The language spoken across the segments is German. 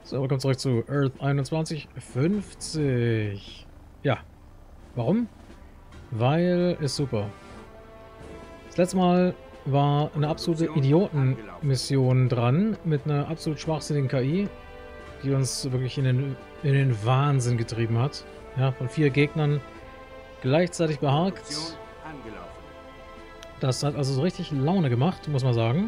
So, willkommen zurück zu Earth 2150. Ja, warum? Weil ist super. Das letzte Mal war eine absolute Idioten-Mission dran mit einer absolut schwachsinnigen KI, die uns wirklich in den Wahnsinn getrieben hat. Ja, von 4 Gegnern gleichzeitig beharkt. Das hat also so richtig Laune gemacht, muss man sagen.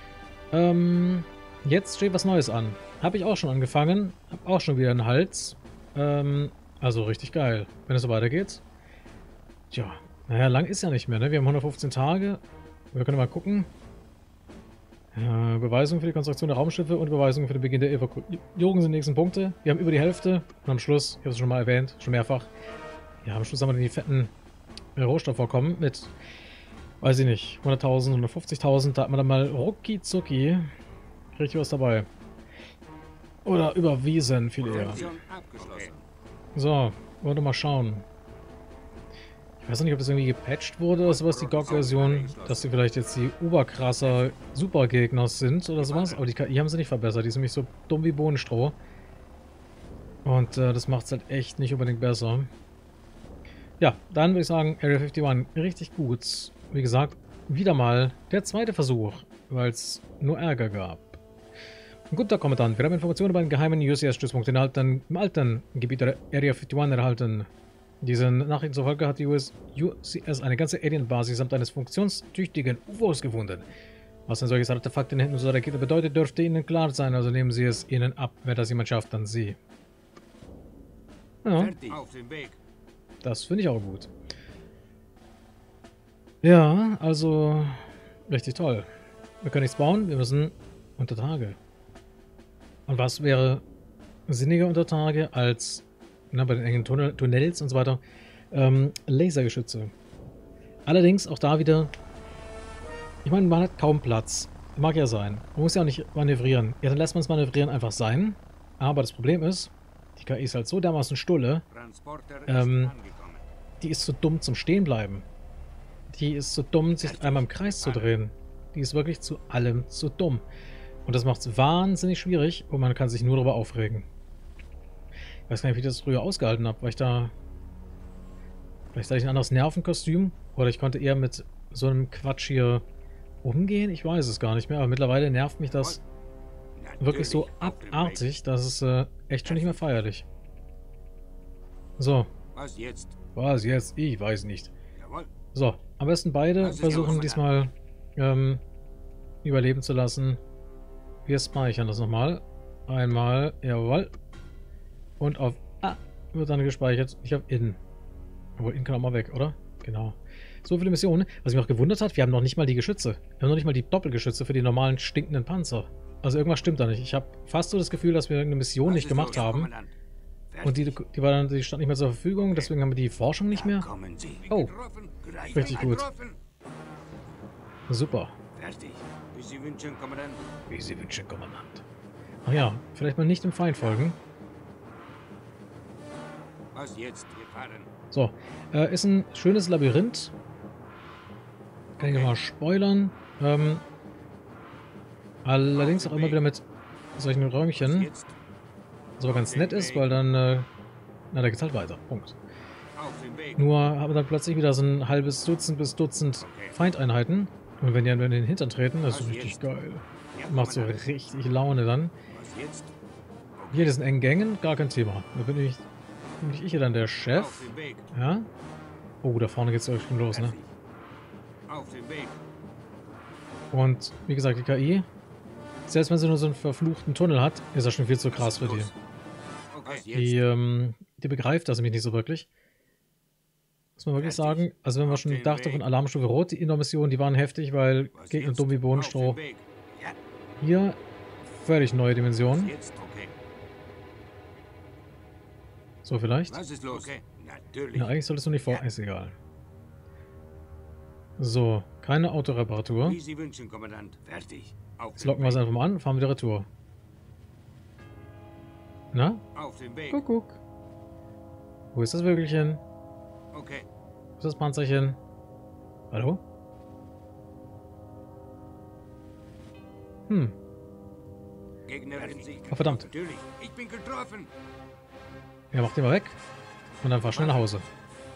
Jetzt steht was Neues an. Habe ich auch schon angefangen. Habe auch schon wieder einen Hals. Also richtig geil, wenn es so weitergeht. Tja, naja, lang ist ja nicht mehr, ne? Wir haben 115 Tage. Wir können mal gucken. Beweisung für die Konstruktion der Raumschiffe und Beweisung für den Beginn der Evakuierung sind die nächsten Punkte. Wir haben über die Hälfte. Und am Schluss, ich habe es schon mal erwähnt, schon mehrfach. Ja, am Schluss haben wir dann die fetten Rohstoffvorkommen mit, weiß ich nicht, 100.000, 150.000. Da hat man dann mal rucki zucki richtig was dabei. Oder überwiesen, viel eher. So, wollen wir mal schauen. Ich weiß nicht, ob das irgendwie gepatcht wurde oder sowas, die GOG-Version, dass sie vielleicht jetzt die oberkrasser Supergegner sind oder sowas. Aber die KI haben sie nicht verbessert. Die ist nämlich so dumm wie Bohnenstroh. Und das macht es halt echt nicht unbedingt besser. Ja, dann würde ich sagen, Area 51 richtig gut. Wie gesagt, wieder mal der zweite Versuch, weil es nur Ärger gab. Guten Tag, Kommandant. Wir haben Informationen über einen geheimen UCS-Stützpunkt im alten Gebiet der Area 51 erhalten. Diesen Nachrichten zufolge hat die UCS eine ganze Alien-Basis samt eines funktionstüchtigen UFOs gefunden. Was ein solches Artefakt in Händen unserer Gegner bedeutet, dürfte Ihnen klar sein, also nehmen Sie es ihnen ab. Wenn das jemand schafft, dann Sie. Ja, das finde ich auch gut. Ja, also richtig toll. Wir können nichts bauen, wir müssen unter Tage. Und was wäre sinniger unter Tage als bei den engen Tunnels und so weiter, Lasergeschütze. Allerdings auch da wieder, ich meine, man hat kaum Platz. Mag ja sein. Man muss ja auch nicht manövrieren. Ja, dann lässt man es manövrieren einfach sein. Aber das Problem ist, die KI ist halt so dermaßen stulle, die ist zu dumm zum Stehenbleiben. Die ist zu dumm, sich einmal im Kreis zu drehen. Die ist wirklich zu allem zu dumm. Und das macht es wahnsinnig schwierig und man kann sich nur darüber aufregen. Ich weiß gar nicht, wie ich das früher ausgehalten habe, weil ich da... Vielleicht hatte ich ein anderes Nervenkostüm oder ich konnte eher mit so einem Quatsch hier umgehen. Ich weiß es gar nicht mehr, aber mittlerweile nervt mich das wirklich so abartig, dass es echt schon nicht mehr feierlich. So. Was jetzt? Was jetzt? Ich weiß nicht. So, am besten beide versuchen diesmal überleben zu lassen. Wir speichern das nochmal. Einmal, jawohl. Und auf A wird dann gespeichert, nicht auf In. Obwohl, In kann auch mal weg, oder? Genau. So viele Missionen. Was mich auch gewundert hat, wir haben noch nicht mal die Geschütze. Wir haben noch nicht mal die Doppelgeschütze für die normalen stinkenden Panzer. Also irgendwas stimmt da nicht. Ich habe fast so das Gefühl, dass wir eine Mission nicht gemacht haben. Und die stand nicht mehr zur Verfügung, deswegen haben wir die Forschung nicht mehr. Oh, richtig gut. Super. Wie Sie wünschen, Kommandant. Wie Sie wünschen, Kommandant. Ach ja, vielleicht mal nicht dem Feind folgen. Was jetzt? Wir fahren. So, ist ein schönes Labyrinth. Kann ich mal spoilern. Allerdings auch immer wieder mit solchen Räumchen. Was aber ganz nett ist, weil dann, na, da geht's halt weiter. Punkt. Nur haben wir dann plötzlich wieder so ein halbes Dutzend bis Dutzend Feindeinheiten. Und wenn die in den Hintern treten, das ist richtig geil. Macht so richtig Laune dann. Hier in diesen engen Gängen, gar kein Thema. Da bin ich hier dann der Chef. Ja. Oh, da vorne geht's ja schon los, ne? Und wie gesagt, die KI, selbst wenn sie nur so einen verfluchten Tunnel hat, ist das schon viel zu krass für die. Die begreift das nämlich nicht so wirklich. Muss man wirklich sagen. Also wenn man schon dachte von Alarmstufe Rot, die Indoor-Missionen, die waren heftig, weil Gegner dumm wie Bohnenstroh. Hier völlig neue Dimensionen. So vielleicht? Was ist los? Ja, eigentlich solltest du nicht vor... Ist egal. So, keine Autoreparatur. Wie Sie wünschen, Kommandant. Fertig. Jetzt locken wir es einfach mal an und fahren wieder Retour. Na? Auf dem Weg. Guck. Wo ist das Vögelchen? Okay. Wo ist das Panzerchen? Hallo? Gegner in Sicht. Oh, verdammt. Natürlich. Ich bin getroffen. Ja, mach den mal weg. Und dann fahr schnell nach Hause.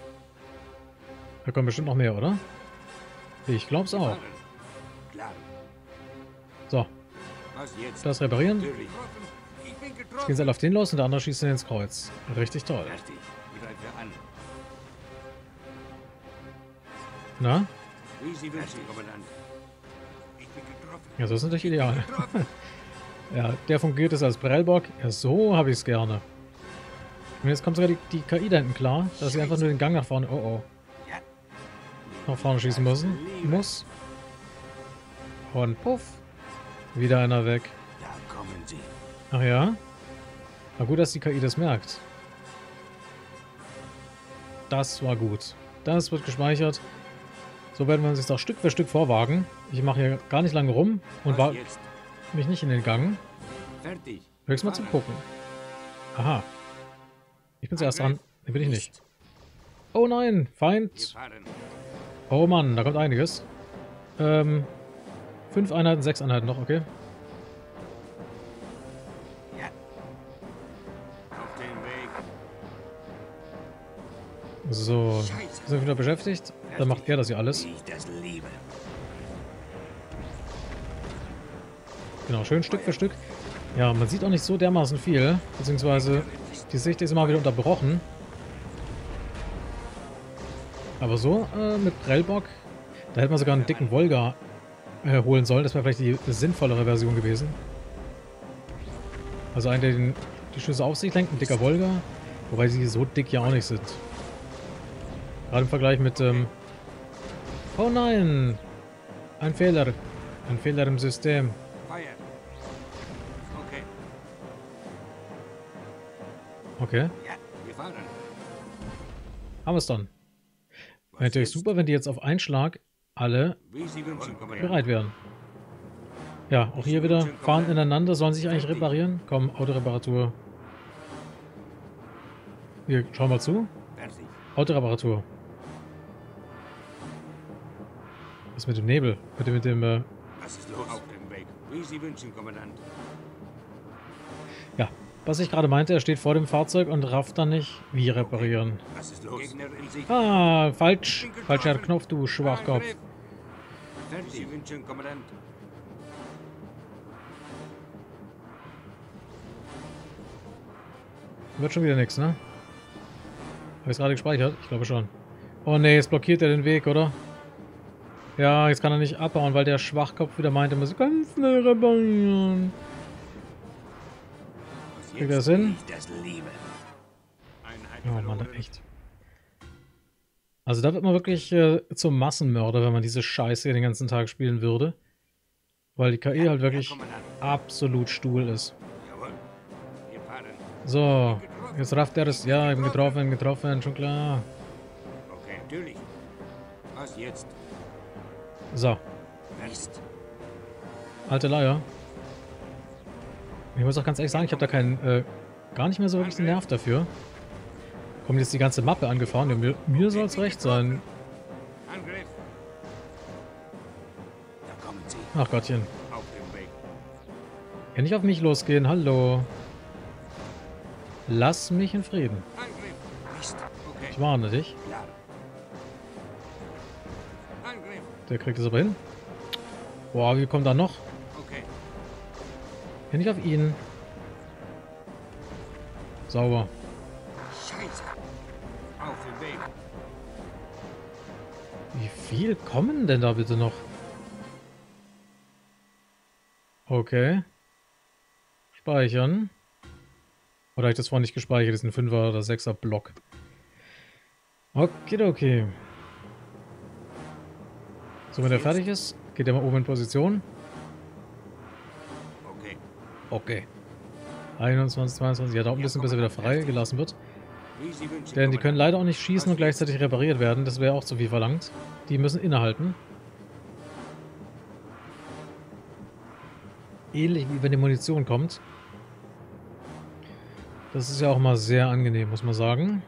Da kommen bestimmt noch mehr, oder? Ich glaub's auch. Fahren. Klar. So, Was jetzt? das reparieren. Natürlich. Ich bin Jetzt getroffen. gehen sie alle auf den los und der andere schießt ihn ins Kreuz. Richtig toll. Fertig. Ich greife an. Na? Wie Sie wünschen, Kommandant. Ich bin getroffen. Ja, so ist natürlich ideal. Getroffen. Ja, der fungiert es als Prellbock. Ja, so habe ich es gerne. Und jetzt kommt sogar die KI da hinten klar, dass sie einfach nur den Gang nach vorne... Oh, Ja. nach vorne schießen müssen. Muss. Und puff. Wieder einer weg. Da kommen Sie. Ach ja? Na gut, dass die KI das merkt. Das war gut. Das wird gespeichert. So werden wir uns jetzt auch Stück für Stück vorwagen. Ich mache hier gar nicht lange rum und Was war jetzt? mich nicht in den Gang. Fertig. Höchstens mal zum Gucken. Aha. Ich bin zuerst dran. Nee, bin ich nicht. Oh nein, Wir Feind. fahren. Oh Mann, da kommt einiges. 5 Einheiten, 6 Einheiten noch, okay. Ja. Auf den Weg. So, Scheiße. sind wir wieder beschäftigt. Dann macht er das hier alles. Wie ich das liebe. Genau, schön Stück für Stück. Ja, man sieht auch nicht so dermaßen viel. Beziehungsweise die Sicht ist immer wieder unterbrochen. Aber so, mit Prellbock, da hätte man sogar einen dicken Volga holen sollen. Das wäre vielleicht die sinnvollere Version gewesen. Also einen, der die Schüsse auf sich lenkt, ein dicker Volga. Wobei sie so dick ja auch nicht sind. Gerade im Vergleich mit, oh nein! Ein Fehler. Ein Fehler im System. Feuer. Okay. Okay, Ja. Wir fahren. haben wir es dann. Was Wäre natürlich jetzt? super, wenn die jetzt auf einen Schlag alle Wie Sie wünschen, Kommandant. bereit wären. Ja, auch hier wieder fahren ineinander, sollen sich eigentlich reparieren. Komm, Autoreparatur. Hier, schau mal zu. Fertig. Autoreparatur. Was ist mit dem Nebel? Mit dem Was ist los? Auf dem Weg. Wie Sie wünschen, Kommandant. ja, was ich gerade meinte, er steht vor dem Fahrzeug und rafft dann nicht, wie reparieren. Was ist los? Gegner in Sicht. Ah, falsch. Falscher Knopf, du Schwachkopf. Angriff. Fertig. Wie Sie wünschen, Kommandant. Wird schon wieder nichts, ne? Habe ich es gerade gespeichert? Ich glaube schon. Oh ne, jetzt blockiert er den Weg, oder? Ja, jetzt kann er nicht abbauen, weil der Schwachkopf wieder meinte, er muss ganz schnell reparieren. Was Kriegt er das hin? wie ich das liebe. Einheit Oh Mann, verloren. echt. Also da wird man wirklich zum Massenmörder, wenn man diese Scheiße hier den ganzen Tag spielen würde. Weil die KI halt wirklich Kommandant. absolut stuhl ist. Jawohl. Wir fahren. So, jetzt rafft er es. Ja, ich bin getroffen, schon klar. Okay, natürlich. Was jetzt? So, Mist. alte Leier. Ich muss auch ganz ehrlich sagen, ich habe da keinen, gar nicht mehr so wirklich den Nerv dafür. Kommt jetzt die ganze Mappe angefahren. Ja, mir soll es recht sein. Angriff. Da kommen Sie. Ach Gottchen. Auf dem Weg. Kann nicht auf mich losgehen. Hallo. Lass mich in Frieden. Angriff. Mist. Okay. Ich warne dich. Klar. Angriff. Der kriegt es aber hin. Boah, wie kommt da noch? Okay. Kann ich auf ihn. Sauber. Scheiße. Auf dem Weg. Wie viel kommen denn da bitte noch? Okay. Speichern. Oder habe ich das vorhin nicht gespeichert? Das ist ein 5er oder 6er Block. Okay. So, wenn der fertig ist, geht er mal oben in Position. Okay. Okay. 21, 22. Ja, da oben ein bisschen, bis er wieder freigelassen wird. Wie Sie wünschen, Denn die können Kommandant. leider auch nicht schießen und gleichzeitig repariert werden. Das wäre auch zu viel verlangt. Die müssen innehalten. Ähnlich wie wenn die Munition kommt. Das ist ja auch mal sehr angenehm, muss man sagen.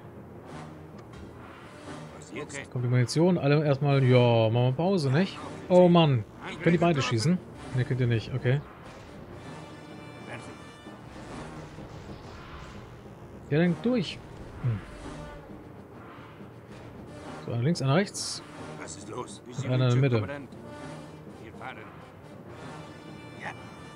Was jetzt? Okay. Kommt die Munition, alle erstmal, ja, machen wir Pause, nicht? Oh Mann, können die beide schießen? Ne, könnt ihr nicht, okay. Fertig. Der denkt durch. So, einer links, einer rechts. Was ist los? Wie Einer in der Mitte. Kommandant? Wir fahren. Ja.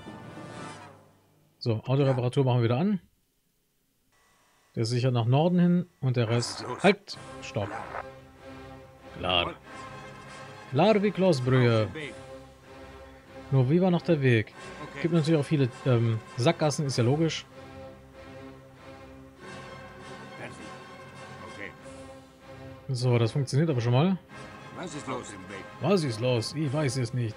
So, Autoreparatur machen wir wieder an. Der ist sicher nach Norden hin und der Rest... Halt! Stopp. Klar. Klar wie Kloßbrühe. Auf dem Weg. Nur wie war noch der Weg? Okay. Gibt natürlich auch viele Sackgassen, ist ja logisch. Fertig. Okay. So, das funktioniert aber schon mal. Was ist los? Auf dem Weg. Was ist los? Ich weiß es nicht.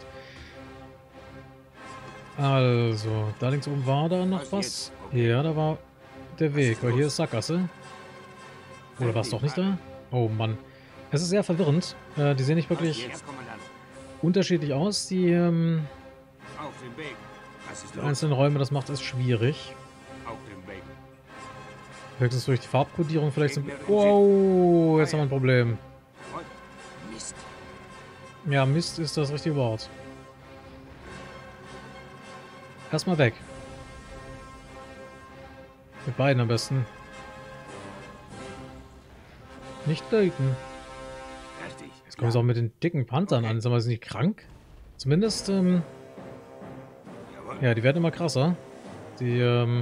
Also, da links oben war da noch was. Ja, da war der Weg, weil hier ist Sackgasse. Oder war es doch nicht da? Oh Mann. Es ist sehr verwirrend. Die sehen nicht wirklich Jetzt, Kommandant. unterschiedlich aus. Die Auf dem Weg. Was ist los? einzelnen Räume, das macht es schwierig. Auf dem Weg. Höchstens durch die Farbkodierung vielleicht so... Wow, jetzt haben wir ein Problem. Jawohl. Mist. Ja, Mist ist das richtige Wort. Erstmal weg. Mit beiden am besten. Nicht töten. Fertig. Jetzt kommen sie auch mit den dicken Panzern an. Sag mal, sind die krank? Zumindest, Jawohl. ja, die werden immer krasser. Die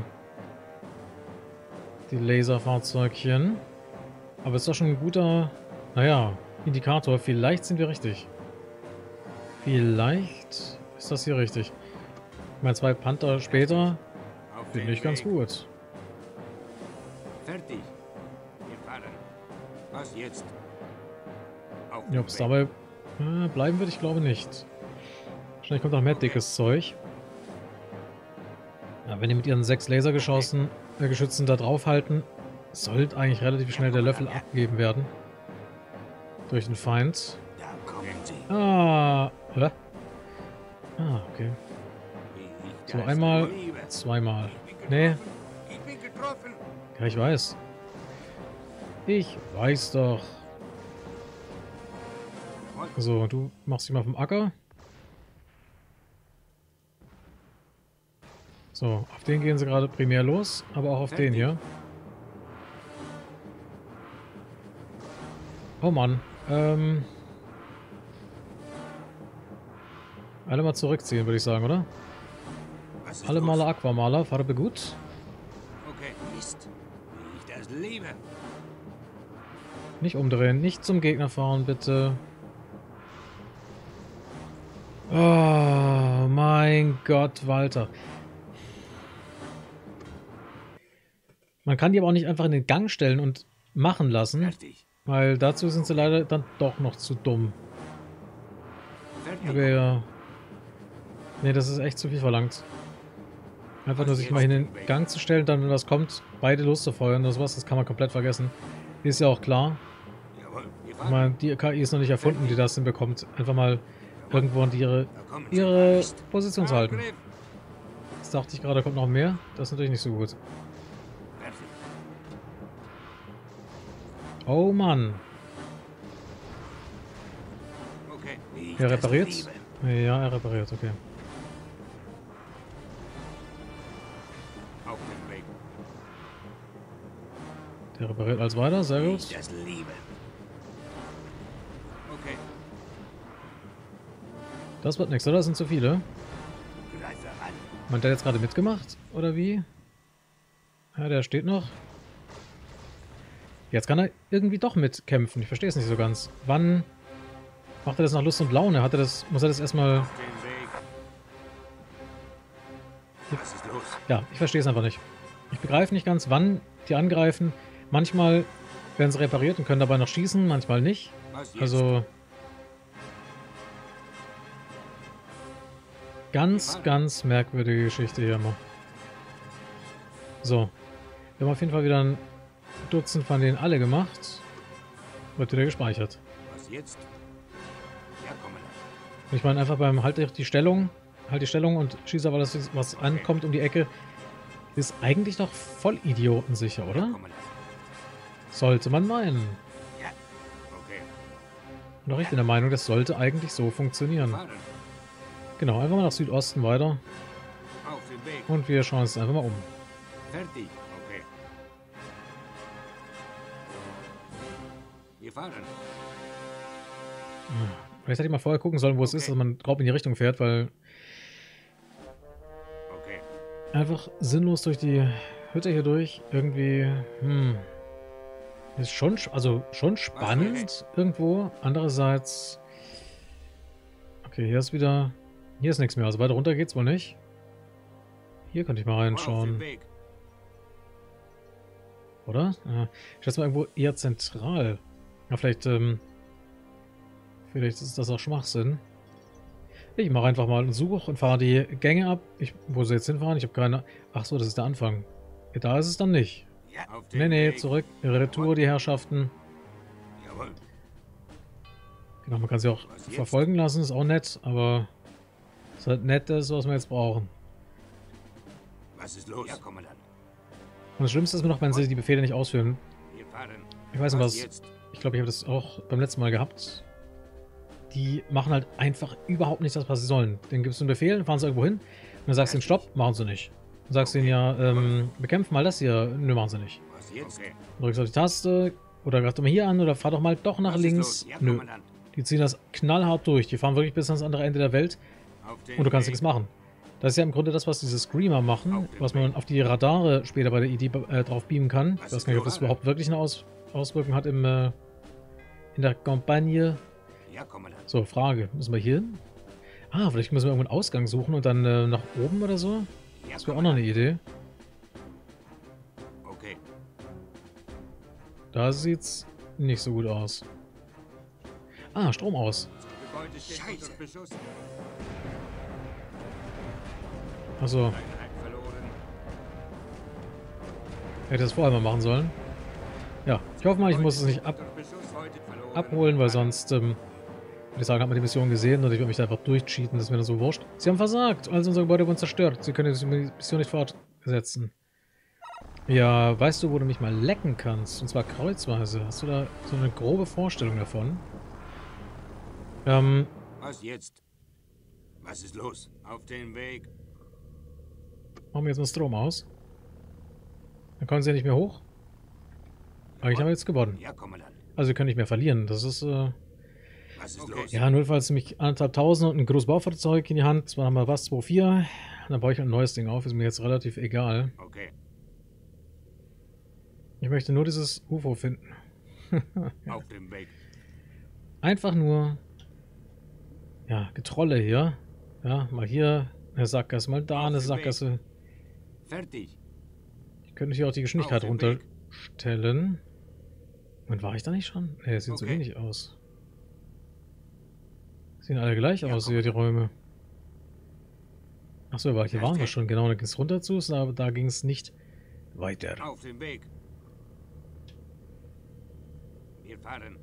Laserfahrzeugchen. Aber ist doch schon ein guter, naja, Indikator. Vielleicht sind wir richtig. Vielleicht ist das hier richtig. Ich meine, 2 Panther später Auf finde dem ich ganz Weg. gut. Fertig. Wir fahren. Was jetzt? Auf Ja, dem ob es Weg. dabei bleiben wird, ich glaube nicht. Wahrscheinlich kommt noch mehr dickes Zeug. Ja, wenn die mit ihren 6 Lasergeschossen, Geschützen da draufhalten, sollte eigentlich relativ schnell der Löffel abgegeben werden. Durch den Feind. Da kommen sie. Ah, hä? Ah, okay. Wie ich So, das einmal, liebe. zweimal. Ich bin Nee, getroffen. Ich bin getroffen. ja, ich weiß. Ich weiß doch. So, du machst dich mal vom Acker. So, auf den gehen sie gerade primär los, aber auch auf den hier. Oh Mann. Alle mal zurückziehen, würde ich sagen, oder? Was ist Alle los? Maler Aquamaler, Farbe gut. Okay, Mist. Wie ich das liebe. Nicht umdrehen, nicht zum Gegner fahren, bitte. Oh mein Gott, Walter. Man kann die aber auch nicht einfach in den Gang stellen und machen lassen, Fertig. weil dazu sind sie leider dann doch noch zu dumm. Fertig. Aber ja. Nee, das ist echt zu viel verlangt. Einfach nur sich mal in den Gang zu stellen, dann wenn was kommt, beide loszufeuern oder sowas, das kann man komplett vergessen. Ist ja auch klar. Jawohl. Wir Ich fahren. meine, die KI ist noch nicht erfunden, die das hinbekommt. Einfach mal irgendwo an ihre Da kommen sie. ihre Mist. Position zu halten. Angriff. Jetzt dachte ich gerade, da kommt noch mehr. Das ist natürlich nicht so gut. Fertig. Oh Mann. Okay. Wie ich Er das repariert? liebe. Ja, er repariert, okay. Auf dem Weg. Der repariert als weiter, sehr Wie gut. ich das liebe. Okay. Das wird nichts, oder? Das sind zu viele. Greife an. Hat der jetzt gerade mitgemacht? Oder wie? Ja, der steht noch. Jetzt kann er irgendwie doch mitkämpfen. Ich verstehe es nicht so ganz. Wann macht er das nach Lust und Laune? Muss er das erstmal... Auf dem Weg. Was ist los? Ja, ich verstehe es einfach nicht. Ich begreife nicht ganz, wann die angreifen. Manchmal werden sie repariert und können dabei noch schießen, manchmal nicht. Was jetzt? Also... Ganz merkwürdige Geschichte hier immer. So. Wir haben auf jeden Fall wieder ein Dutzend von denen alle gemacht. Wird wieder gespeichert. Was jetzt? Ja, Kommandant. Und ich meine einfach beim halt die Stellung und schieße auf alles, was ankommt um die Ecke. Ist eigentlich doch voll idiotensicher, oder? Kommandant. Sollte man meinen. Ja. Okay. Und auch ich bin der Meinung, das sollte eigentlich so funktionieren. Fahren. Genau, einfach mal nach Südosten weiter. Auf dem Weg. Und wir schauen uns einfach mal um. Fertig. Okay. Wir fahren. Vielleicht hätte ich mal vorher gucken sollen, wo es ist, dass man grob in die Richtung fährt, weil Okay. einfach sinnlos durch die Hütte hier durch irgendwie, ist schon, also schon spannend irgendwo. Andererseits, okay, hier ist wieder, hier ist nichts mehr, also weiter runter geht's wohl nicht. Hier könnte ich mal Auf reinschauen, dem Weg. oder? Ich schätze mal irgendwo eher zentral. Ja, vielleicht, vielleicht ist das auch Schwachsinn. Ich mache einfach mal einen Such und fahre die Gänge ab. Wo sie jetzt hinfahren? Ich habe keine... Ach so, das ist der Anfang. Ja, da ist es dann nicht. Ja, auf dem Nee, Weg. zurück. Retour, die Herrschaften. Jawohl. Genau, man kann sie auch Was jetzt? verfolgen lassen, ist auch nett, aber ist halt nett, das, was wir jetzt brauchen. Was ist los? Ja, Kommandant. Und das Schlimmste ist mir noch, wenn sie die Befehle nicht ausführen. Wir fahren. Ich weiß nicht, was... jetzt? Ich glaube, ich habe das auch beim letzten Mal gehabt. Die machen halt einfach überhaupt nicht das, was sie sollen. Denen gibst du einen Befehl, dann fahren sie irgendwo hin. Und dann sagst du ihnen Stopp, machen sie nicht. Dann sagst du ihnen ja, bekämpfen mal das hier. Nö, machen sie nicht. Was jetzt? Okay. Drückst auf die Taste oder greif doch mal hier an oder fahr doch mal doch nach Was ist links. los? Ja, Nö. Kommandant. Die ziehen das knallhart durch. Die fahren wirklich bis ans andere Ende der Welt Auf dem und du kannst Weg. nichts machen. Das ist ja im Grunde das, was diese Screamer machen, was man auf die Radare später bei der ID drauf beamen kann. Ich weiß gar nicht, ob das überhaupt wirklich eine Auswirkung hat in der Kampagne. Ja, Kommandant. So, Frage. Müssen wir hier hin? Ah, vielleicht müssen wir irgendwo einen Ausgang suchen und dann nach oben oder so? Ja, Das wäre auch noch eine Idee. Okay. Da sieht's nicht so gut aus. Ah, Strom aus. Gebäude steht unter Beschuss. Achso, Einheit verloren. hätte das vorher mal machen sollen. Ja, ich hoffe mal, ich muss es nicht Unter Beschuss heute verloren. abholen, weil sonst, würde ich sagen, hat man die Mission gesehen und ich würde mich da einfach durchcheaten, das wäre mir so wurscht. Sie haben versagt, also unser Gebäude wurden zerstört. Sie können die Mission nicht fortsetzen. Ja, weißt du, wo du mich mal lecken kannst? Und zwar kreuzweise. Hast du da so eine grobe Vorstellung davon? Was jetzt? Was ist los? Auf dem Weg. Machen wir jetzt mal Strom aus. Dann kommen sie ja nicht mehr hoch. Eigentlich haben wir jetzt gewonnen. Ja, Kommandant. Also wir können nicht mehr verlieren. Das ist, Was ist los? ja, notfalls nämlich 1.500 und ein großes Baufahrzeug in die Hand. Zwar haben wir was, 2,4. Dann baue ich ein neues Ding auf. Ist mir jetzt relativ egal. Okay. Ich möchte nur dieses UFO finden. Auf dem Weg. Einfach nur, ja, Getrolle hier. Ja, mal hier eine Sackgasse, mal da eine Sackgasse. Fertig. Ich könnte hier auch die Geschwindigkeit Auf dem Weg. runterstellen. Und war ich da nicht schon? Ne, es sieht so Okay. ähnlich aus. Sehen alle gleich Ja, aus hier, die Räume. Achso, aber hier waren wir Perfekt. schon. Genau, da ging es runter zu, aber da ging es nicht weiter. Auf dem Weg. Wir fahren.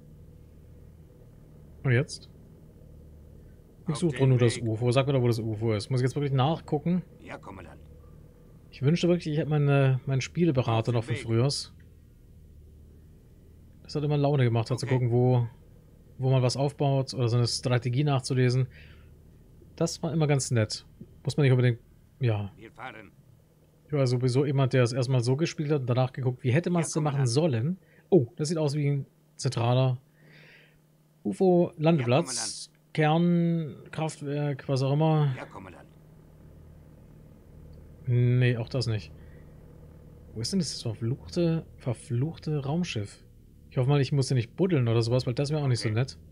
Und jetzt? Ich Auf suche dem nur das Weg. UFO. Sag mir doch, wo das UFO ist. Muss ich jetzt wirklich nachgucken? Ja, Kommandant. Ich wünschte wirklich, ich hätte meinen Spieleberater noch von Weg. frühers. Das hat immer Laune gemacht, halt zu Okay. gucken, wo man was aufbaut oder so eine Strategie nachzulesen. Das war immer ganz nett. Muss man nicht unbedingt... Ja, Wir fahren. ich war sowieso jemand, der es erstmal so gespielt hat und danach geguckt, wie hätte man es Ja, denn machen Kommandant. sollen. Oh, das sieht aus wie ein zentraler UFO-Landeplatz, Kernkraftwerk, was auch immer. Ja, Kommandant. Nee, auch das nicht. Wo ist denn das verfluchte Raumschiff? Ich hoffe mal, ich muss hier nicht buddeln oder sowas, weil das wäre auch nicht so Okay. nett.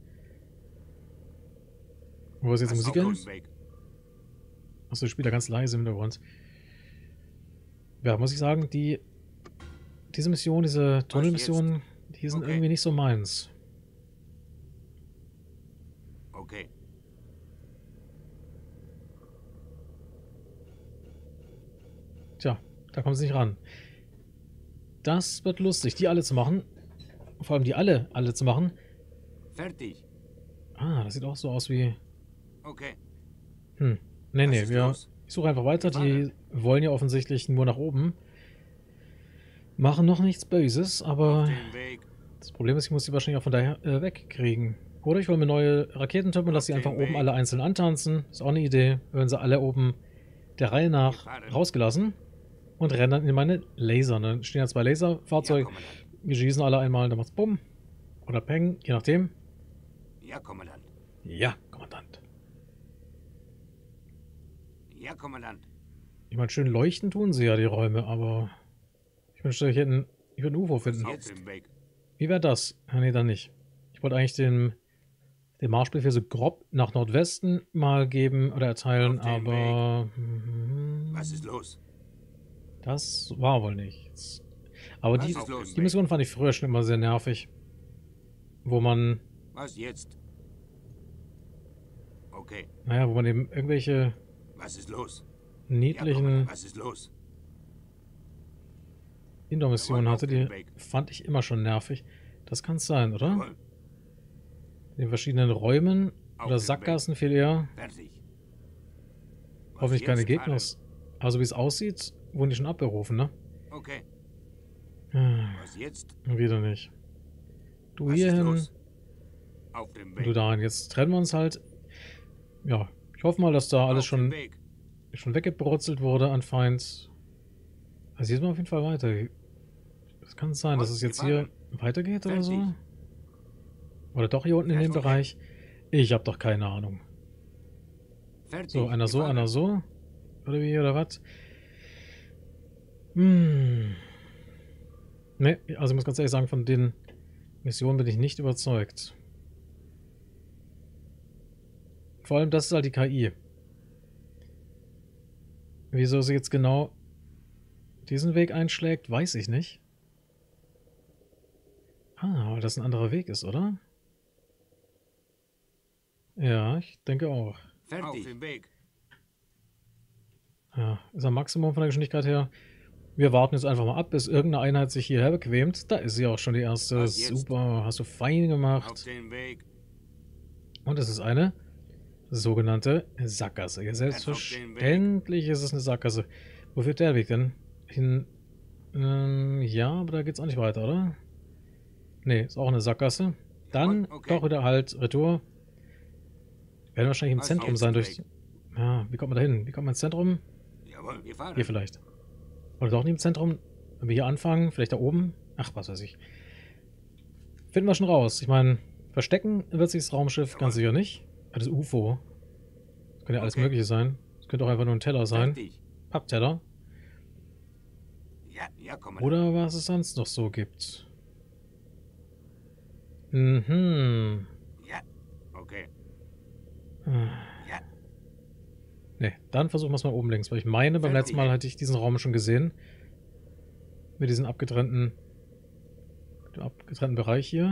Wo ist jetzt die Was Musik auf hin? dem Weg. Achso, ich spiele da ganz leise im Hintergrund. Ja, muss ich sagen, diese Mission, diese Tunnelmission, die sind Okay. irgendwie nicht so meins. Okay. Tja, da kommen sie nicht ran. Das wird lustig, die alle zu machen. Vor allem die alle zu machen. Fertig. Ah, das sieht auch so aus wie... Okay. Nee, Was nee, ist ich los? suche einfach weiter. Wir Die wollen ja offensichtlich nur nach oben. Machen noch nichts Böses, aber Auf dem Weg. das Problem ist, ich muss die wahrscheinlich auch von daher wegkriegen. Oder ich hole mir neue Raketentypen und lasse sie Auf einfach dem oben Weg. alle einzeln antanzen. Ist auch eine Idee. Werden sie alle oben der Reihe nach Wir fahren. rausgelassen und rennen dann in meine Laser. Dann stehen ja zwei Ja, Laserfahrzeuge. Kommandant. Wir schießen alle einmal, dann macht's bumm. Oder Peng, je nachdem. Ja, Kommandant. Ja, Kommandant. Ja, Kommandant. Ich meine, schön leuchten tun sie ja, die Räume, aber ich wünschte, ich würde ein UFO finden. Auf dem Weg. Wie wäre das? Ja, nee, dann nicht. Ich wollte eigentlich den Marschbefehl so grob nach Nordwesten mal geben oder erteilen, Auf den aber Was ist los? das war wohl nichts. Aber Was die ist los? Mission fand ich früher schon immer sehr nervig. Wo man, Was jetzt? Okay. naja, wo man eben irgendwelche Was ist los? niedlichen Was ist los? Indoor-Missionen Jawohl, hatte, auf dem die Weg. fand ich immer schon nervig. Das kann es sein, oder? Jawohl. In den verschiedenen Räumen Auf oder dem Sackgassen viel eher. Fertig. Was Hoffentlich keine jetzt, Gegner. Fahren? Also wie es aussieht, wurden die schon abberufen, ne? Okay. Ah, Was jetzt? wieder nicht. Du Was ist hierhin, los? Auf dem du Weg. dahin. Jetzt trennen wir uns halt. Ja, ich hoffe mal, dass da alles Auf dem schon Weg. weggebrutzelt wurde anscheinend. Also jetzt mal auf jeden Fall weiter. Es kann sein, dass es jetzt hier weitergeht oder so. Fertig. Oder doch hier unten in dem Okay. Bereich. Ich habe doch keine Ahnung. Fertig. So, einer so, Gefahren. einer so. Oder wie, oder was? Ne, also ich muss ganz ehrlich sagen, von den Missionen bin ich nicht überzeugt. Vor allem, das ist halt die KI. Wieso sie jetzt genau diesen Weg einschlägt, weiß ich nicht. Ah, weil das ein anderer Weg ist, oder? Ja, ich denke auch. Fertig. Auf dem Weg. Ja, ist am Maximum von der Geschwindigkeit her. Wir warten jetzt einfach mal ab, bis irgendeine Einheit sich hierher bequemt. Da ist sie auch schon, die erste. Was jetzt? Super, hast du fein Auf gemacht. dem Weg. Und es ist eine sogenannte Sackgasse. Ja, selbstverständlich ist es eine Sackgasse. Wo führt der Weg denn? Hin. Ja, aber da geht's auch nicht weiter, oder? Ne, ist auch eine Sackgasse. Dann Okay. doch wieder halt Retour. Wir werden wahrscheinlich im Was Zentrum jetzt sein im durch. Ja, wie kommt man da hin? Wie kommt man ins Zentrum? Jawohl, wir fahren. Hier vielleicht. Oder doch nicht im Zentrum? Wenn wir hier anfangen, vielleicht da oben? Ach, was weiß ich. Finden wir schon raus. Ich meine, verstecken wird sich das Raumschiff ganz sicher nicht. Das UFO. Das könnte ja alles Okay. Mögliche sein. Das könnte auch einfach nur ein Teller sein. Fertig. Pappteller. Ja, Kommandant. Oder was es sonst noch so gibt. Mhm. Ja. Okay. Ah. Ja. Ne, dann versuchen wir es mal oben links, weil ich meine, beim letzten Mal hatte ich diesen Raum schon gesehen. Mit diesem abgetrennten Bereich hier.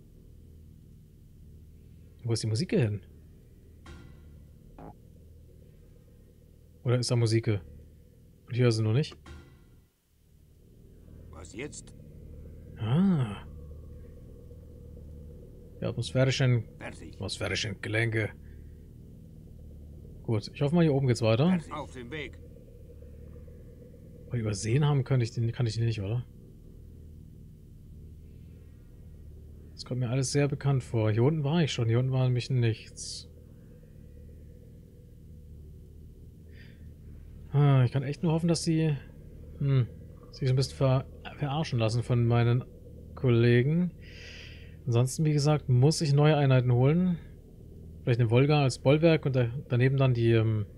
Wo ist die Musik hin? Oder ist da Musik? Und ich höre sie nur nicht. Was jetzt? Ah. Die atmosphärischen Fertig. Gelenke. Gut, ich hoffe mal, hier oben geht's weiter. Fertig. Auf dem Weg. Aber übersehen haben kann ich den nicht, oder? Das kommt mir alles sehr bekannt vor. Hier unten war ich schon. Hier unten war nämlich nichts. Ah, ich kann echt nur hoffen, dass sie sich so ein bisschen verarschen lassen von meinen Kollegen. Ansonsten, wie gesagt, muss ich neue Einheiten holen. Vielleicht eine Volga als Bollwerk und daneben dann die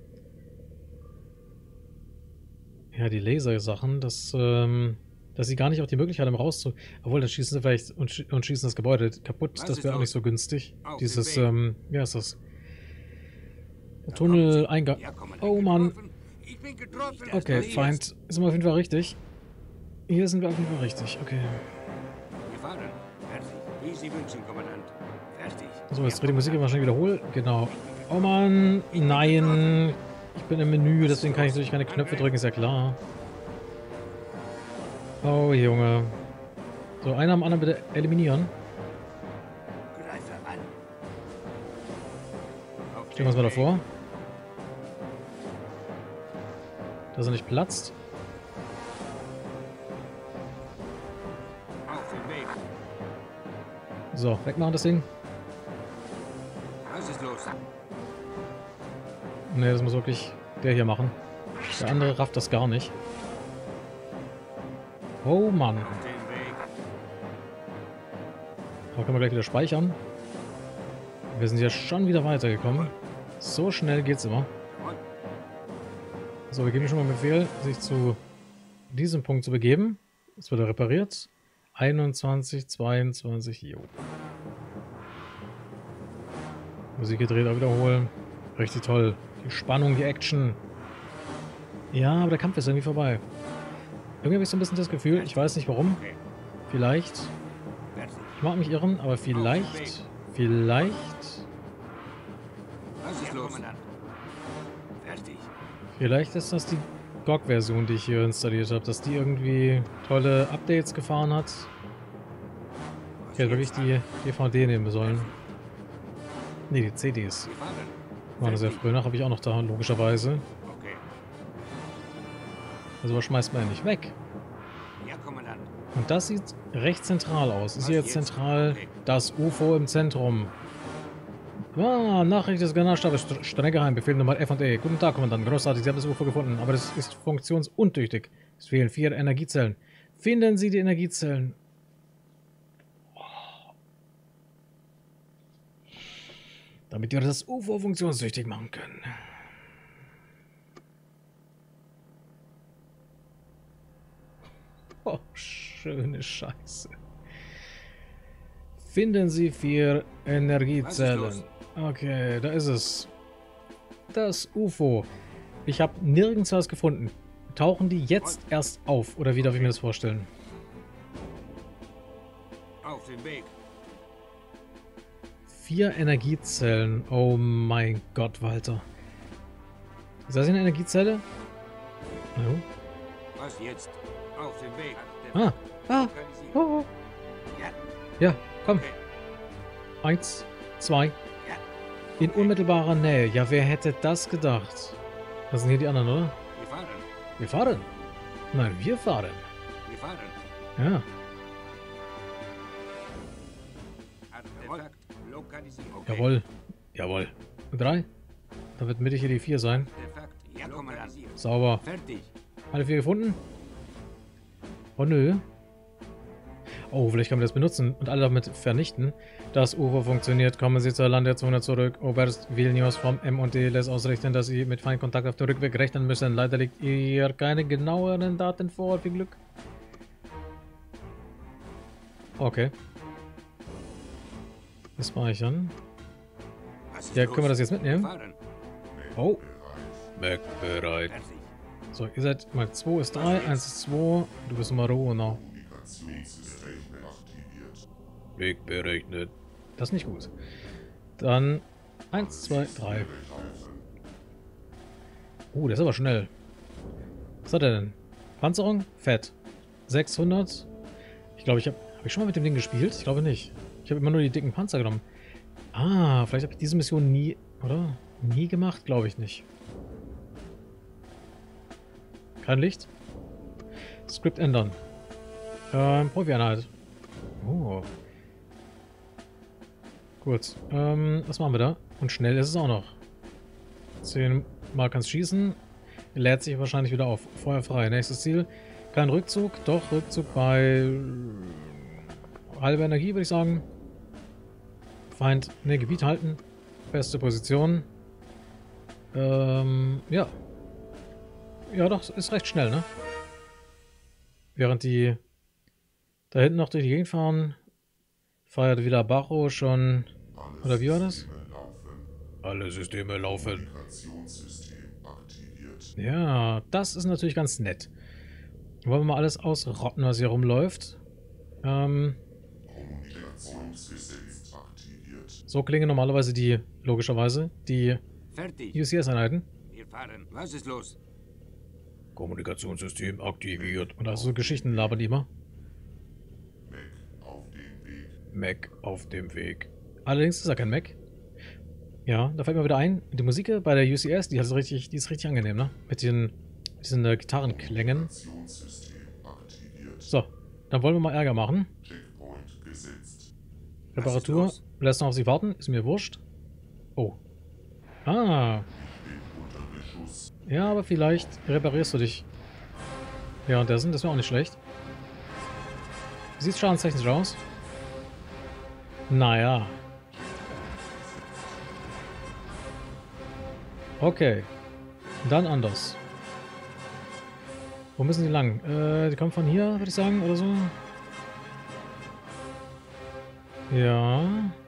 ja, die Lasersachen, dass sie gar nicht auch die Möglichkeit haben rauszu... Obwohl, dann schießen sie vielleicht und schießen das Gebäude kaputt. Was Das ist wäre auch los? nicht so günstig. Auf Dieses, dem ja, ist das? Der Tunneleingang. Ja, Kommandant. Oh Mann. Getroffen. Ich bin getroffen. Okay, Feind. Sind wir auf jeden Fall richtig. Hier sind wir auf jeden Fall richtig. Okay. Wir fahren. Fertig. Wie Sie wünschen, Kommandant. Fertig. So, jetzt dreht die Musik wahrscheinlich wiederholt. Genau. Oh Mann. Nein. Ich bin im Menü, deswegen kann ich natürlich keine Knöpfe drücken, ist ja klar. Oh, Junge. So, einer am anderen bitte eliminieren. Greife an. Auf Stellen wir uns mal dem davor. Dass er nicht platzt. Weg. Auf dem Weg. So, wegmachen das Ding. Was ist los? Ne, das muss wirklich der hier machen. Der andere rafft das gar nicht. Oh Mann. Auf dem Weg. Da können wir gleich wieder speichern. Wir sind ja schon wieder weitergekommen. So schnell geht's immer. So, wir geben schon mal einen Befehl, sich zu diesem Punkt zu begeben. Es wird repariert. 21, 22, jo. Musik gedreht, auch wiederholen. Richtig toll. Die Spannung, die Action. Ja, aber der Kampf ist irgendwie vorbei. Irgendwie habe ich so ein bisschen das Gefühl, ich weiß nicht warum. Vielleicht. Ich mag mich irren, aber vielleicht. Was ist los? Fertig. Vielleicht ist das die GOG-Version, die ich hier installiert habe, dass die irgendwie tolle Updates gefahren hat. Ich hätte wirklich die DVD nehmen sollen. Ne, die CDs. Waren sehr früh nach, habe ich auch noch da, logischerweise. Okay. Also was schmeißt man ja nicht weg. Ja, Kommandant. Und das sieht recht zentral aus. Ist hier jetzt zentral das UFO im Zentrum. Ah, Nachricht des Generalstabes Strengeheim, Befehl Nummer F&E. Guten Tag, Kommandant. Großartig, Sie haben das UFO gefunden, aber es ist funktionsuntüchtig. Es fehlen 4 Energiezellen. Finden Sie die Energiezellen. Damit wir das UFO funktionstüchtig machen können. Oh, schöne Scheiße. Finden Sie 4 Energiezellen. Okay, da ist es. Das UFO. Ich habe nirgends was gefunden. Tauchen die jetzt erst auf? Oder wie darf ich mir das vorstellen? Auf den Weg. 4 Energiezellen. Oh mein Gott, Walter. Ist das eine Energiezelle? Hallo? Was jetzt? Auf den Weg. Oh. Ja, komm. 1, 2. In unmittelbarer Nähe. Ja, wer hätte das gedacht? Das sind hier die anderen, oder? Wir fahren. Wir fahren. Nein, wir fahren. Wir fahren. Ja. Artefakt lokalisiert. Okay. Jawohl. Jawohl. 3. Da wird mittig hier die 4 sein. Artefakt. Ja, Kommandant. Sauber. Fertig. Alle 4 gefunden? Oh nö. Oh, vielleicht können wir das benutzen und alle damit vernichten. Das UFO funktioniert. Kommen Sie zur Landerzone zurück. Oberst Vilnius vom M&D lässt ausrichten, dass Sie mit Feindkontakt auf dem Rückweg rechnen müssen. Leider liegt hier keine genaueren Daten vor. Viel Glück. Okay. Wir speichern. Ja, können wir das jetzt mitnehmen? Oh. Wegbereit. Fertig. So, ihr seid mal 2 ist 3, 1 ist 2. Du bist Marona. Weg berechnet. Das ist nicht gut. Dann 1, 2, 3. Der ist aber schnell. Was hat er denn? Panzerung? Fett. 600. Ich glaube, habe ich schon mal mit dem Ding gespielt? Ich glaube nicht. Ich habe immer nur die dicken Panzer genommen. Ah, vielleicht habe ich diese Mission nie, oder? Nie gemacht? Glaube ich nicht. Kein Licht? Skript ändern. Profi-Einheit. Oh. Gut. Was machen wir da? Und schnell ist es auch noch. 10 Mal kannst schießen. Lädt sich wahrscheinlich wieder auf. Feuer frei. Nächstes Ziel. Kein Rückzug. Doch, Rückzug bei halber Energie, würde ich sagen. Feind, ne, Gebiet halten. Beste Position. Ja. Ja, doch, ist recht schnell, ne? Während die da hinten noch durch die Gegend fahren, feiert wieder Bacho schon. Oder wie war das? Alle Systeme laufen. Ja, das ist natürlich ganz nett. Wollen wir mal alles ausrotten, was hier rumläuft. So klingen normalerweise logischerweise, die UCS-Einheiten. Wir fahren. Was ist los? Kommunikationssystem aktiviert. Und also so Geschichten labern die immer. Mac auf dem Weg. Allerdings ist er kein Mac. Ja, da fällt mir wieder ein, die Musik bei der UCS, die ist richtig angenehm, ne? Mit diesen Gitarrenklängen. So, dann wollen wir mal Ärger machen. Reparatur, lässt noch auf sich warten, ist mir wurscht. Oh. Ah. Ja, aber vielleicht reparierst du dich. Währenddessen, das wäre auch nicht schlecht. Wie sieht es schadenstechnisch aus? Naja. Okay. Dann anders. Wo müssen die lang? Die kommen von hier, würde ich sagen, oder so. Ja.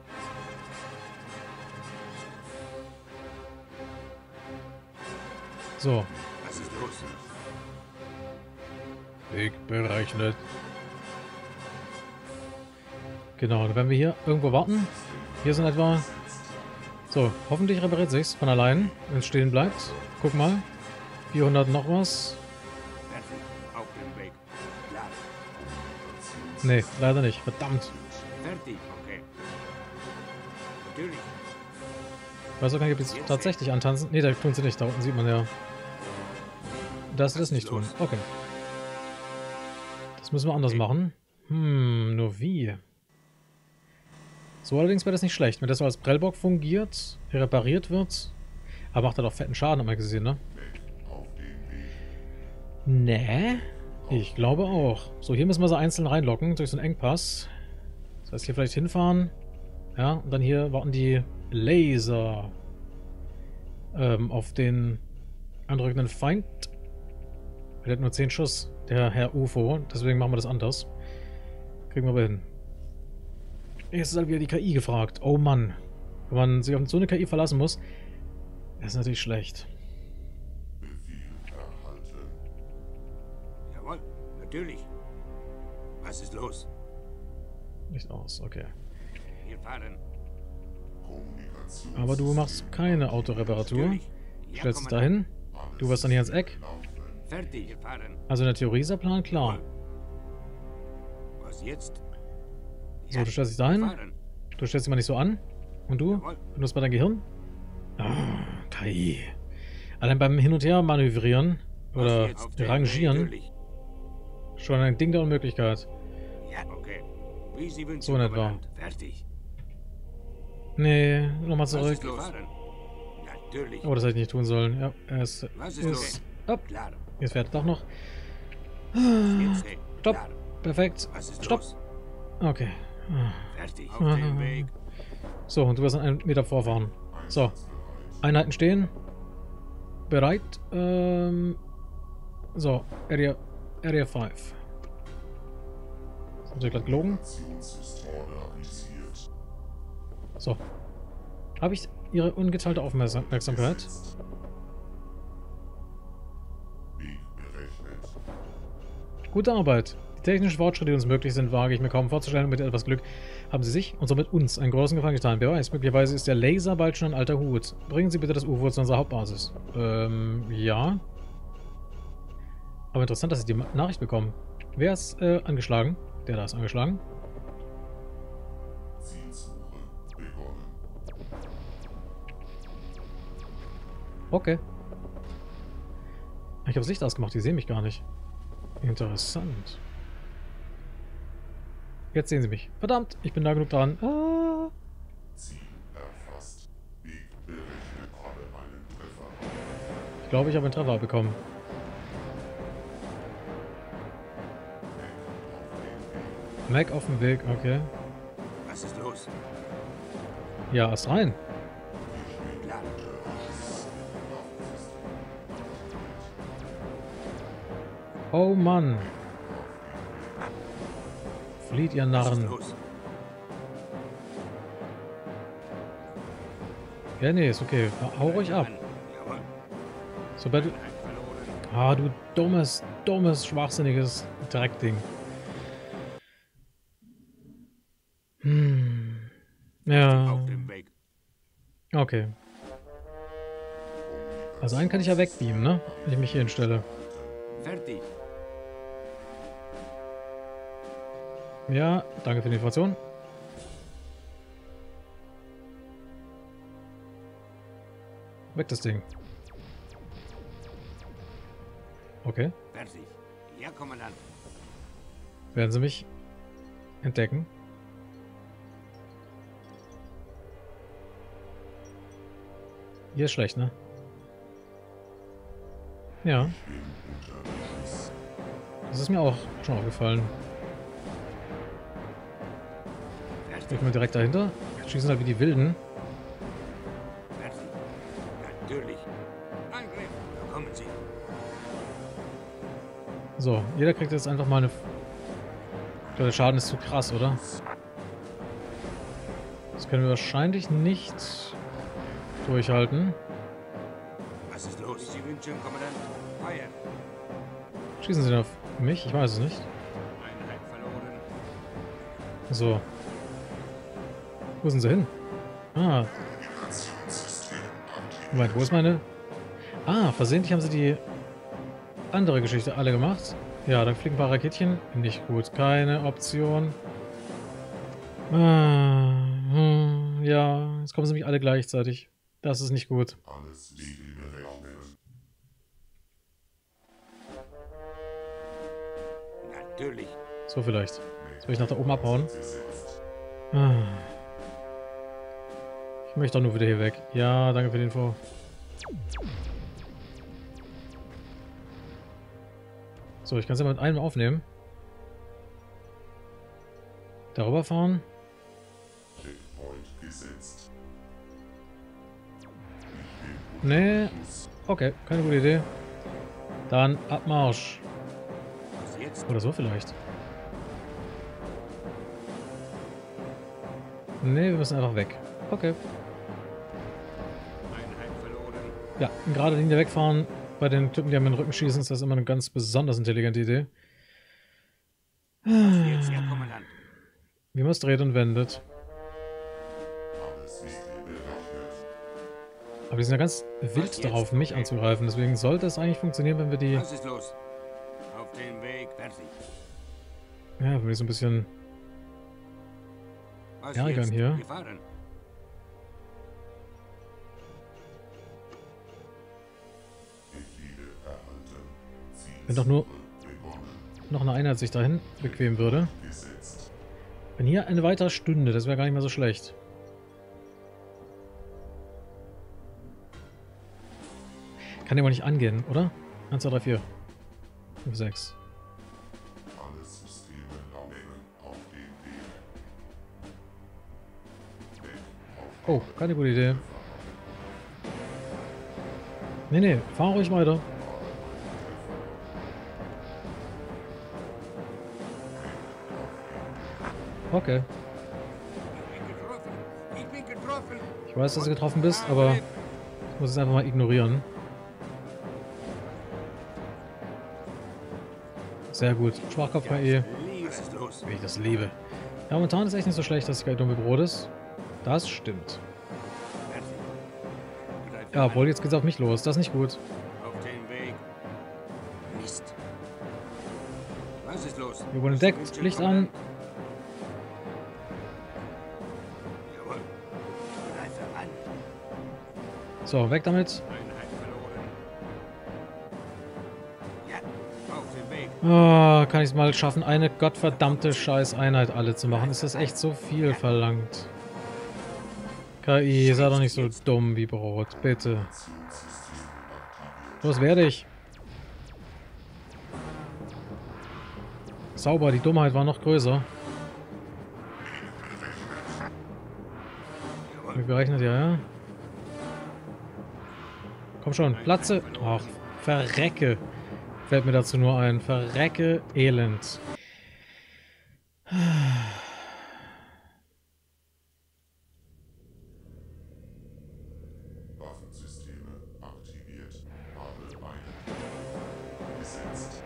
So. Was ist los? Weg berechnet. Genau, dann werden wir hier irgendwo warten. Hier sind etwa... So, hoffentlich repariert sich's von allein, wenn es stehen bleibt. Guck mal. 400 noch was. Fertig. Auf dem Weg. Klar. Nee, leider nicht. Verdammt. Fertig. Okay. Natürlich. Ich weiß auch gar nicht, ob die es tatsächlich antanzen. Nee, da tun sie nicht. Da unten sieht man ja, dass sie das nicht tun. Okay. Das müssen wir anders machen. Nur wie? So allerdings wäre das nicht schlecht. Wenn das so als Prellbock fungiert, repariert wird. Aber macht er doch fetten Schaden, haben wir gesehen, ne? Nee. Ich glaube auch. So, hier müssen wir so einzeln reinlocken durch so einen Engpass. Das heißt, hier vielleicht hinfahren. Ja, und dann hier warten die Laser auf den andrückenden Feind. Er hat nur 10 Schuss, der Herr UFO. Deswegen machen wir das anders. Kriegen wir aber hin. Jetzt ist halt wieder die KI gefragt. Oh Mann. Wenn man sich auf so eine KI verlassen muss, das ist natürlich schlecht. Jawohl. Natürlich. Was ist los? Nicht aus, okay. Wir fahren. Aber du machst keine Autoreparatur. Natürlich. Ja, Stellst es Kommandant. dahin. Du wirst dann hier ins Eck. Fertig. Wir fahren. Also in der Theorie ist der Plan klar. Was jetzt? So, du stellst dich dahin. fahren. Du stellst dich mal nicht so an. Und du? Jawohl. Benutzt mal dein Gehirn. Ah, KI. Allein beim Hin- und Her manövrieren oder Was jetzt? Auf dem rangieren Natürlich. schon ein Ding der Unmöglichkeit. Ja, okay. Wie Sie wünschen, So in etwa. Kommandant. Fertig. Nee, nochmal Was zurück. ist los? Fahren. Natürlich. Oh, das hätte ich nicht tun sollen. Ja, es Was ist ist... los? Hopp, Klar. jetzt fährt doch noch. Jetzt, hey. Stopp. Klar. Perfekt. Was ist Stopp. los? Okay. Fertig. Auf dem Weg. So, und du wirst einen Meter vorfahren. So. Einheiten stehen. Bereit. So, Area 5. Haben Sie gerade gelogen? So. Habe ich Ihre ungeteilte Aufmerksamkeit? Gute Arbeit. Die technischen Fortschritte, die uns möglich sind, wage ich mir kaum vorzustellen. Und mit etwas Glück haben Sie sich und somit uns einen großen Gefallen getan. Wer weiß, möglicherweise ist der Laser bald schon ein alter Hut. Bringen Sie bitte das UFO zu unserer Hauptbasis. Ja. Aber interessant, dass Sie die Nachricht bekommen. Wer ist angeschlagen? Der da ist angeschlagen. Okay. Ich habe das Licht ausgemacht, die sehen mich gar nicht. Interessant. Jetzt sehen sie mich. Verdammt, ich bin nah genug dran. Ah. Ich glaube, ich habe einen Treffer bekommen. Mac auf dem Weg, okay. Was ist los? Ja, erst rein. Klar. Oh Mann. Flieht, ihr Was ist Narren. los? Ja, nee, ist okay. Hau ruhig ab. Jawohl. Sobald du... Verloren. Ah, du dummes, schwachsinniges Dreckding. Ja. Auf dem Weg. Okay. Also einen kann ich ja wegbeamen, ne? Wenn ich mich hier hinstelle. Fertig. Ja, danke für die Information. Weg das Ding. Okay. Fertig. Ja, Kommandant. Werden sie mich entdecken? Hier ist schlecht, ne? Ja. Das ist mir auch schon aufgefallen. Ich bin direkt dahinter. Jetzt schießen halt wie die Wilden. Fertig. Natürlich. Angriff. Da kommen sie. So, jeder kriegt jetzt einfach mal eine... Ich glaube, der Schaden ist zu krass, oder? Das können wir wahrscheinlich nicht durchhalten. Was ist los? Sie wünschen, Kommandant. Feuer. Schießen sie denn auf mich? Ich weiß es nicht. Einheit verloren. So. Wo sind sie hin? Ah. Moment, wo ist meine... Ah, versehentlich haben sie die andere Geschichte alle gemacht. Ja, dann fliegen ein paar Raketchen. Nicht gut. Keine Option. Ja, jetzt kommen sie nämlich alle gleichzeitig. Das ist nicht gut. Alles Legal berechnet. Natürlich. So vielleicht. Soll ich nach da oben abhauen? Ich möchte doch nur wieder hier weg. Ja, danke für die Info. So, ich kann es ja mit einem aufnehmen. Darüber fahren. Checkpoint gesetzt. Nee. Okay, keine gute Idee. Dann Abmarsch. Was jetzt? Oder so vielleicht. Nee, wir müssen einfach weg. Okay. Einheit verloren. Ja, in gerade Linie wegfahren. Bei den Typen, die haben den Rücken schießen, ist das immer eine ganz besonders intelligente Idee. Was jetzt, Herr Kommandant? Wie man es dreht und wendet. Alles Legal berechnet. Aber die sind ja ganz wild darauf, mich anzugreifen. Deswegen sollte es eigentlich funktionieren, wenn wir die... Was ist los? Auf dem Weg. Fertig. Ja, wenn wir die so ein bisschen Was ärgern jetzt? hier. Wir fahren. Mitglieder erhalten. Wenn doch nur Gewonnen. noch eine Einheit sich dahin bequemen würde. Gesetzt. Wenn hier eine weitere Stunde, das wäre gar nicht mehr so schlecht. Kann ja wohl nicht angehen, oder? 1, 2, 3, 4. 5, 6. Alle Systeme laufen auf dem Weg. Oh, keine gute Idee. Nee, fahr ruhig weiter. Okay. Ich bin getroffen. Ich weiß, dass du getroffen bist, aber ich muss es einfach mal ignorieren. Sehr gut. Schwachkopf KI. Was ist los? Wie ich das liebe. Ja, momentan ist echt nicht so schlecht, dass Sky dumme Brot ist. Das stimmt. Fertig. Bereit für Ja, obwohl jetzt geht's auf mich los. Das ist nicht gut. Auf dem Weg. Mist. Was ist los? Wir wurden entdeckt. Licht an. Jawohl. Bereit für an. So, weg damit. Einheit verloren. Ja, auf dem Weg. Oh, kann ich es mal schaffen, eine gottverdammte Scheiß-Einheit alle zu machen? Ist das echt so viel verlangt? KI, sei doch nicht so dumm wie Brot, bitte. Los, werde ich. Sauber, die Dummheit war noch größer. Wie berechnet, ja. Komm schon, Platze. Ach, verrecke. Fällt mir dazu nur ein. Verrecke Elend. Waffensysteme aktiviert. Habe einen. Gesetzt.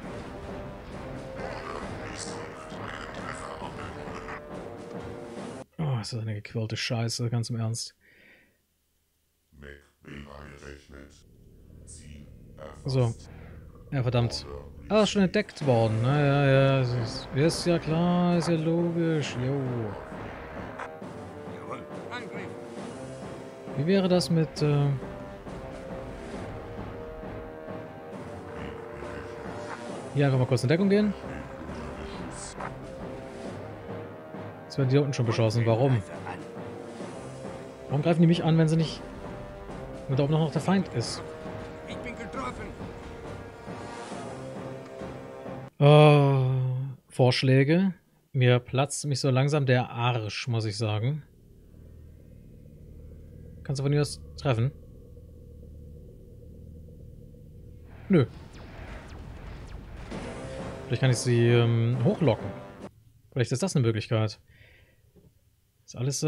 Oh, ist das eine gequirlte Scheiße, ganz im Ernst. Mac berechnet. Ziel erfasst. So. Ja, verdammt. Ah, ist schon entdeckt worden. Ja, ist ja klar, ist ja logisch. Jo. Jawohl. Angriff. Wie wäre das mit, hier einfach mal kurz in Deckung gehen? Jetzt werden die da unten schon beschossen. Warum? Bereit für an. Warum greifen die mich an, wenn sie nicht... wenn da oben noch der Feind ist? Ich bin getroffen. Vorschläge? Mir platzt mich so langsam der Arsch, muss ich sagen. Kannst du von mir aus treffen? Nö. Vielleicht kann ich sie hochlocken. Vielleicht ist das eine Möglichkeit. Ist alles,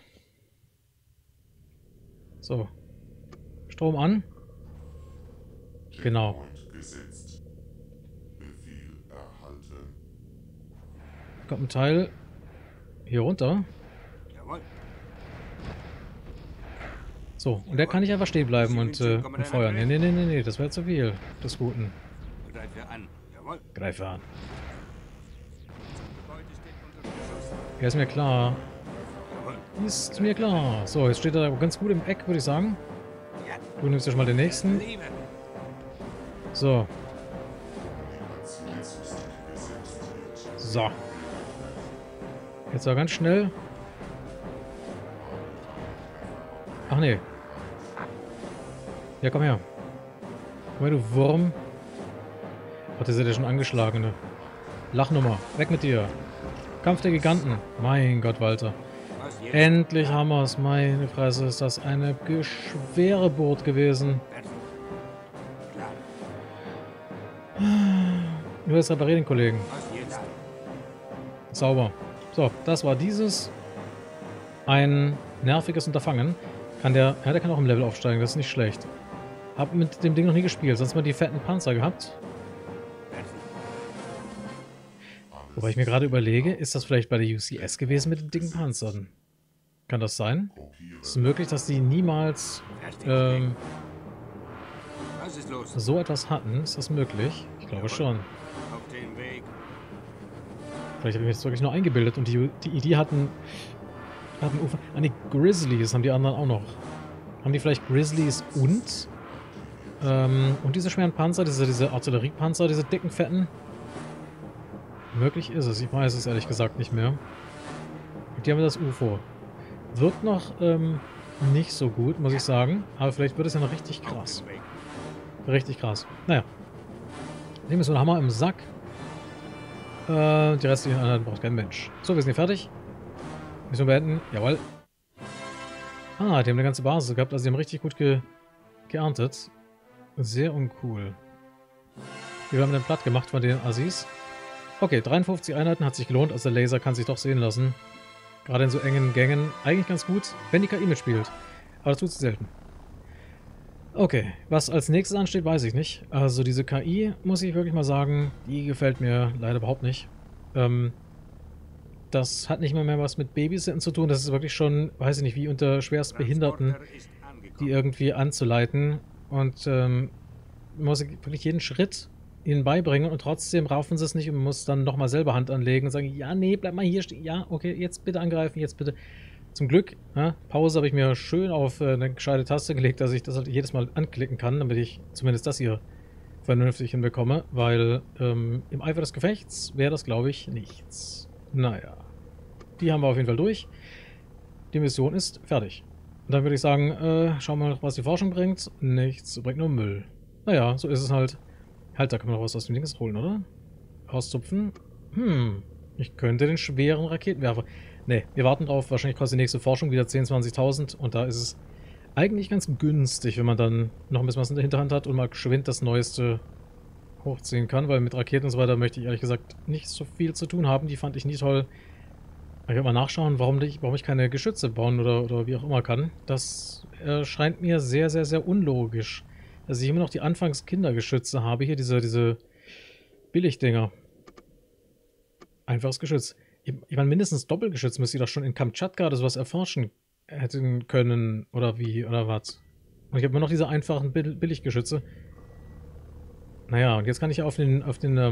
so. Strom an. Genau. Checkpoint gesetzt. Befehl erhalten. Kommt ein Teil hier runter. Jawohl. So, und der kann nicht einfach stehen bleiben und feuern. Nee, das wäre zu viel des Guten. Greife an. Jawohl. Greife an. Gebäude steht unter Beschuss. Ja, ist mir klar. Jawohl. Ist mir klar. So, jetzt steht er ganz gut im Eck, würde ich sagen. Ja. Du nimmst ja schon mal den nächsten. Liebe. So, Animationssystem gesetzt wird. so. Jetzt war ganz schnell. Ach nee. Ja, komm her. Komm her, du Wurm. Ach, der ist ja schon angeschlagene. Lachnummer. Weg mit dir. Kampf der Giganten. Mein Gott, Walter. Was jetzt? Endlich haben wir es. Meine Fresse, ist das eine schwere Boot gewesen. Fertig. Klar. Nur jetzt reparieren den Kollegen. Was jetzt? Sauber. So, das war dieses. Ein nerviges Unterfangen. Kann der. Ja, der kann auch im Level aufsteigen, das ist nicht schlecht. Hab mit dem Ding noch nie gespielt, sonst mal die fetten Panzer gehabt. Fertig. Wobei ich mir gerade überlege, ist das vielleicht bei der UCS gewesen mit den dicken Panzern? Kann das sein? Kopiere. Ist es möglich, dass die niemals Fertig. Was ist los? so etwas hatten? Ist das möglich? Ich glaube schon. Auf den Weg. Vielleicht habe ich mir das wirklich nur eingebildet und die Idee hatten Ufer. Ah, die Grizzlies haben die anderen auch noch. Haben die vielleicht Grizzlies und diese schweren Panzer, diese Artilleriepanzer, diese dicken, fetten? Möglich ist es. Ich weiß es ehrlich gesagt nicht mehr. Und die haben das UFO. Wird noch nicht so gut, muss ich sagen. Aber vielleicht wird es ja noch richtig Auf krass. den Weg. Richtig krass. Naja. Nehmen wir so einen Hammer im Sack. Die restlichen Einheiten braucht kein Mensch. So, wir sind hier fertig. Müssen wir beenden? Jawohl. Ah, die haben eine ganze Basis gehabt. Also die haben richtig gut geerntet. Sehr uncool. Wir haben den platt gemacht von den Assis. Okay, 53 Einheiten hat sich gelohnt. Also der Laser kann sich doch sehen lassen. Gerade in so engen Gängen. Eigentlich ganz gut, wenn die KI mitspielt. Aber das tut sie selten. Okay, was als nächstes ansteht, weiß ich nicht. Also diese KI, muss ich wirklich mal sagen, die gefällt mir leider überhaupt nicht. Das hat nicht mehr was mit Babysitten zu tun. Das ist wirklich schon, weiß ich nicht, wie unter Schwerstbehinderten Transporter ist angekommen. die irgendwie anzuleiten. Und muss ich wirklich jeden Schritt ihnen beibringen und trotzdem raufen sie es nicht und muss dann nochmal selber Hand anlegen und sagen, ja, nee, bleib mal hier stehen. Ja, okay, jetzt bitte angreifen, jetzt bitte. Zum Glück, ja, Pause habe ich mir schön auf eine gescheite Taste gelegt, dass ich das halt jedes Mal anklicken kann, damit ich zumindest das hier vernünftig hinbekomme, weil im Eifer des Gefechts wäre das, glaube ich, nichts. Naja, die haben wir auf jeden Fall durch. Die Mission ist fertig. Und dann würde ich sagen, schauen wir mal, was die Forschung bringt. Nichts, bringt nur Müll. Naja, so ist es halt. Halt, da kann man noch was aus dem Dings holen, oder? Auszupfen. Ich könnte den schweren Raketenwerfer. Ne, wir warten drauf. Wahrscheinlich kostet die nächste Forschung wieder 10.000, 20.000. Und da ist es eigentlich ganz günstig, wenn man dann noch ein bisschen was in der Hinterhand hat und mal geschwind das Neueste hochziehen kann. Weil mit Raketen und so weiter möchte ich ehrlich gesagt nicht so viel zu tun haben. Die fand ich nie toll. Ich werde mal nachschauen, warum ich keine Geschütze bauen oder wie auch immer kann. Das erscheint mir sehr, sehr, sehr unlogisch. Dass ich immer noch die Anfangs-Kindergeschütze habe. Hier diese Billigdinger. Einfaches Geschütz. Ich meine, mindestens Doppelgeschütz müsste ich doch schon in Kamtschatka oder sowas erforschen hätten können. Oder wie, oder was. Und ich habe immer noch diese einfachen Billiggeschütze. Naja, und jetzt kann ich ja auf den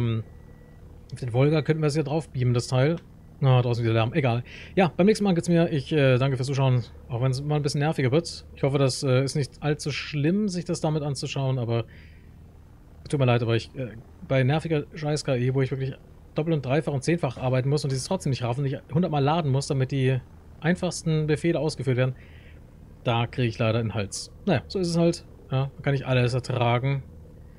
Volga, könnten wir es ja drauf beamen, das Teil. Na, draußen wieder Lärm. Egal. Ja, beim nächsten Mal geht's mir. Ich danke fürs Zuschauen. Auch wenn es mal ein bisschen nerviger wird. Ich hoffe, das ist nicht allzu schlimm, sich das damit anzuschauen, aber tut mir leid, aber ich bei nerviger Scheiß-KI, wo ich wirklich doppelt und dreifach und zehnfach arbeiten muss und dieses trotzdem nicht raffen und ich 100-mal laden muss, damit die einfachsten Befehle ausgeführt werden, da kriege ich leider den Hals. Naja, so ist es halt. Ja, man kann nicht alles ertragen.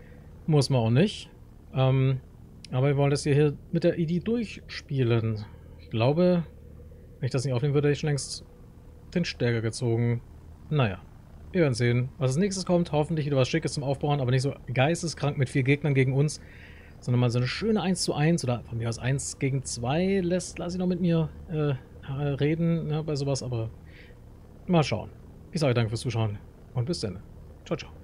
Muss man auch nicht. Aber wir wollen das hier mit der ID durchspielen. Ich glaube, wenn ich das nicht aufnehmen würde, hätte ich schon längst den Stärker gezogen. Naja, wir werden sehen, was als nächstes kommt. Hoffentlich wieder was Schickes zum Aufbauen, aber nicht so geisteskrank mit 4 Gegnern gegen uns, sondern mal so eine schöne 1:1 oder von mir aus 1 gegen 2 lasse ich noch mit mir reden, ne, bei sowas, aber mal schauen. Ich sage danke fürs Zuschauen und bis dann. Ciao, ciao.